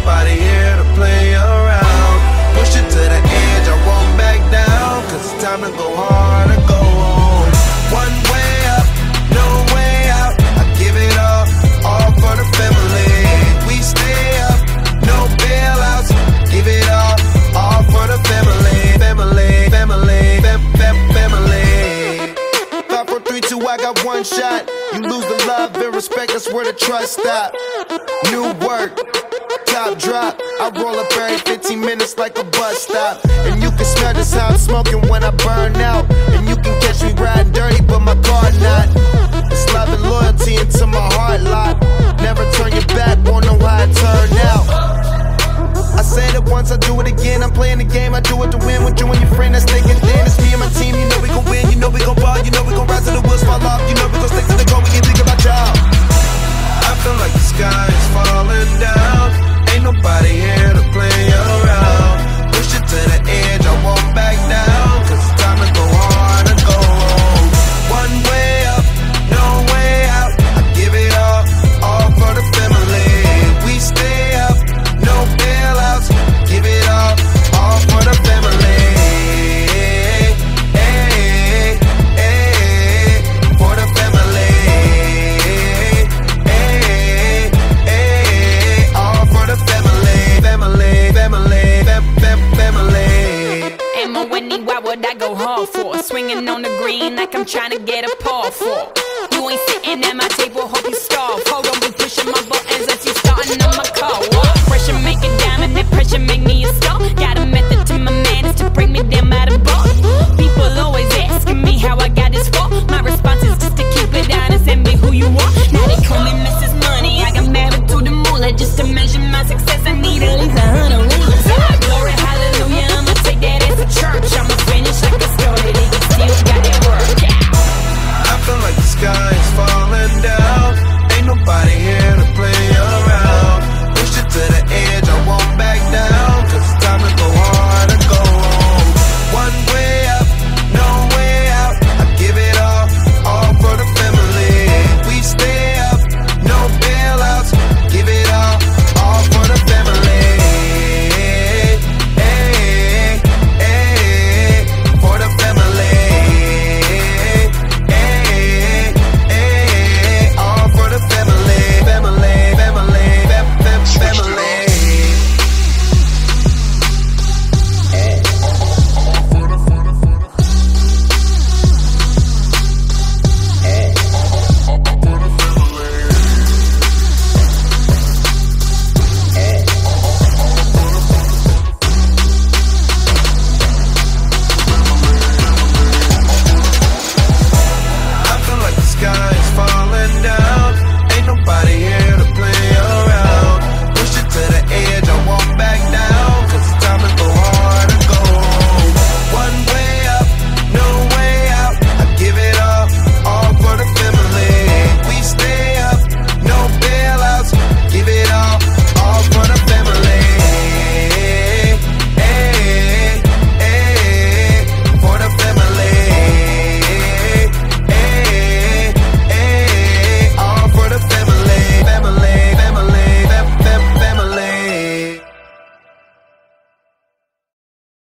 nobody here to play around. Push it to the edge, I won't back down, cause it's time to go hard or go home. One way up, no way out, I give it all for the family. We stay up, no bailouts, give it all for the family. Family, family, family. 5, 4, 3, 2, I got one shot. You lose the love and respect, that's where the trust stop. New work, top drop, I roll up every 15 minutes like a bus stop. And you can smell just how I'm smoking when I burn out. And you can catch me riding dirty, but my car not. It's love and loyalty into my heart lot. Never turn your back, won't know how it turned out. I said it once, I do it again. I'm playing the game, I do it to win. With you and your friend that's thinking, damn, it's me and my team. You know we gon' win, you know we gon' ball, you know we gon' rise till the wheels fall off. You know we gon' stick to the goal, we ain't think about y'all. I feel like the sky is falling down. Ain't nobody here to play around. Push it to the edge, I won't back down, cause it's time to go hard and go home. One way up, no way out, I give it all for the family. We stay up, no bailouts, give it all for the family. Hey, hey, for the family. Hey, hey, all for the family. Family, family, family. Am I winning? Why would I go hard for? Swinging on the green like I'm trying to get a paw for. You ain't sitting at my table, hope you starve. Hold on, be pushing my buttons as you starting on my car. Pressure make a diamond, that pressure make me a star. Got a method to my madness to bring me down by the bar. People always asking me how I got this far. My response is just to keep it honest and be who you are. Now they call me Mrs. Money, I got married to the moolah just to measure my success.